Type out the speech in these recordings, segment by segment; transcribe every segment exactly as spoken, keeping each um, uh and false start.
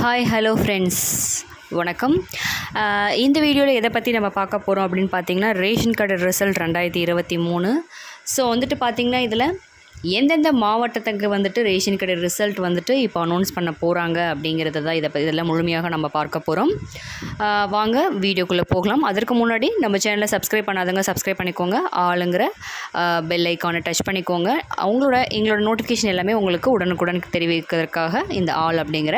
Hi hello friends, வணக்கம். இந்த வீடியோவில் எதை பற்றி நம்ம பார்க்க போகிறோம் அப்படின்னு பார்த்தீங்கன்னா, ரேஷன் கார்டு ரிசல்ட் ரெண்டாயிரத்தி இருபத்தி மூணு. ஸோ வந்துட்டு பார்த்திங்கன்னா, இதில் எந்தெந்த மாவட்டத்துக்கு வந்துட்டு ரேஷன் கார்டு ரிசல்ட் வந்துட்டு இப்போ அனௌன்ஸ் பண்ண போகிறாங்க அப்படிங்கிறத தான் இதை இதெல்லாம் முழுமையாக நம்ம பார்க்க போகிறோம். வாங்க வீடியோக்குள்ளே போகலாம். அதற்கு முன்னாடி நம்ம சேனலை சப்ஸ்கிரைப் பண்ணாதவங்க சப்ஸ்கிரைப் பண்ணிக்கோங்க. ஆளுங்கிற பெல் ஐக்கானை டச் பண்ணிக்கோங்க. அவங்களோட எங்களோட நோட்டிஃபிகேஷன் எல்லாமே உங்களுக்கு உடனுக்குடன் தெரிவிக்கிறதுக்காக இந்த ஆல் அப்படிங்கிற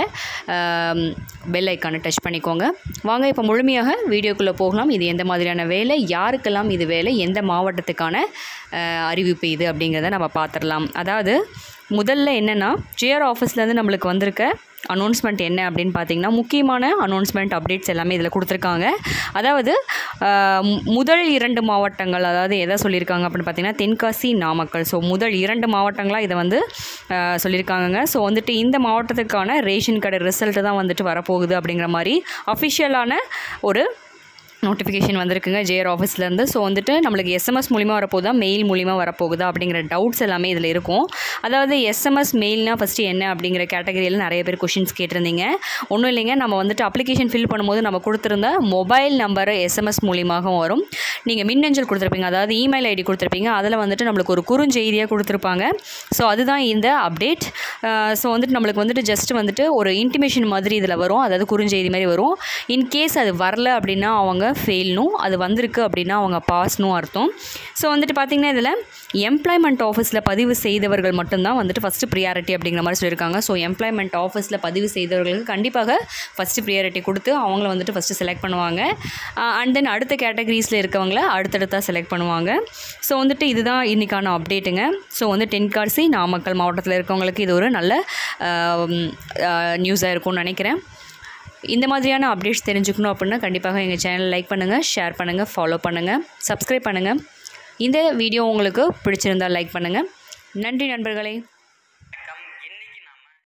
பெல் ஐக்கானை டச் பண்ணிக்கோங்க. வாங்க இப்போ முழுமையாக வீடியோக்குள்ளே போகலாம். இது எந்த மாதிரியான வேலை, யாருக்கெல்லாம் இது வேலை, எந்த மாவட்டத்துக்கான அறிவிப்பு இது அப்படிங்கிறத நம்ம பார்த்துடலாம். அதாவது முதல்ல என்னென்னா, ஜிஆர் ஆஃபீஸ்லேருந்து நம்மளுக்கு வந்திருக்க அனௌன்ஸ்மெண்ட் என்ன அப்படின்னு பார்த்தீங்கன்னா, முக்கியமான அனௌன்ஸ்மெண்ட் அப்டேட்ஸ் எல்லாமே இதில் கொடுத்துருக்காங்க. அதாவது முதல் இரண்டு மாவட்டங்கள், அதாவது எதை சொல்லியிருக்காங்க அப்படின்னு பார்த்தீங்கன்னா, தென்காசி, நாமக்கல். ஸோ முதல் இரண்டு மாவட்டங்களாக இதை வந்து சொல்லியிருக்காங்க. ஸோ வந்துட்டு இந்த மாவட்டத்துக்கான ரேஷன் கார்டு ரிசல்ட்டு தான் வந்துட்டு வரப்போகுது அப்படிங்கிற மாதிரி அஃபிஷியலான ஒரு நோட்டிஃபிகேஷன் வந்திருக்குங்க ஜேஆர் ஆஃபீஸ்லேருந்து. ஸோ வந்துட்டு நம்மளுக்கு எஸ்எம்எஸ் மூலிமா வரப்போகுதா, மெயில் மூலிமா வரப்போகுதா அப்படிங்கிற டவுட்ஸ் எல்லாமே இதில் இருக்கும். அதாவது எஸ்எம்எஸ் மெயில்னால் ஃபஸ்ட்டு என்ன அப்படிங்கிற கேட்டகரியில் நிறைய பேர் கொஷின்ஸ் கேட்டிருந்தீங்க. ஒன்றும் இல்லைங்க, நம்ம வந்துட்டு அப்ளிகேஷன் ஃபில் பண்ணும்போது நம்ம கொடுத்துருந்த மொபைல் நம்பரை எஸ்எம்எஸ் மூலியமாகவும் வரும். நீங்கள் மின்னஞ்சல் கொடுத்துருப்பீங்க, அதாவது இமெயில் ஐடி கொடுத்துருப்பீங்க, அதில் வந்துட்டு நம்மளுக்கு ஒரு குறுஞ்செய்தியாக கொடுத்துருப்பாங்க. ஸோ அதுதான் இந்த அப்டேட். ஸோ வந்துட்டு நம்மளுக்கு வந்துட்டு ஜஸ்ட் வந்துட்டு ஒரு இன்டிமேஷன் மாதிரி இதில் வரும், அதாவது குறுஞ்செய்தி மாதிரி வரும். இன்கேஸ் அது வரல அப்படின்னா அவங்க ஃபெயில்னும், அது வந்திருக்கு அப்படின்னா அவங்க பாஸ்னும் அர்த்தம். ஸோ வந்துட்டு பார்த்திங்கன்னா, இதில் எம்ப்ளாய்மெண்ட் ஆஃபீஸில் பதிவு செய்தவர்கள் மட்டும்தான் வந்துட்டு ஃபஸ்ட்டு ப்ரியாரிட்டி அப்படிங்கிற மாதிரி சொல்லியிருக்காங்க. ஸோ எம்ப்ளாய்மெண்ட் ஆஃபீஸில் பதிவு செய்தவர்களுக்கு கண்டிப்பாக ஃபஸ்ட்டு ப்ரியாரிட்டி கொடுத்து அவங்கள வந்துட்டு ஃபஸ்ட்டு செலக்ட் பண்ணுவாங்க. அண்ட் தென் அடுத்த கேட்டகரிஸில் இருக்கவங்கள அடுத்தடுத்தாக செலக்ட் பண்ணுவாங்க. ஸோ வந்துட்டு இதுதான் இன்றைக்கான அப்டேட்டுங்க. ஸோ வந்து தென்காசி, நாமக்கல் மாவட்டத்தில் இருக்கவங்களுக்கு இது ஒரு நல்ல நியூஸாக இருக்கும்னு நினைக்கிறேன். இந்த மாதிரியான அப்டேட்ஸ் தெரிஞ்சுக்கணும் அப்படின்னா கண்டிப்பாக எங்கள் சேனல் லைக் பண்ணுங்கள், ஷேர் பண்ணுங்கள், ஃபாலோ பண்ணுங்கள், சப்ஸ்கிரைப் பண்ணுங்கள். இந்த வீடியோ உங்களுக்கு பிடிச்சிருந்தால் லைக் பண்ணுங்கள். நன்றி நண்பர்களே.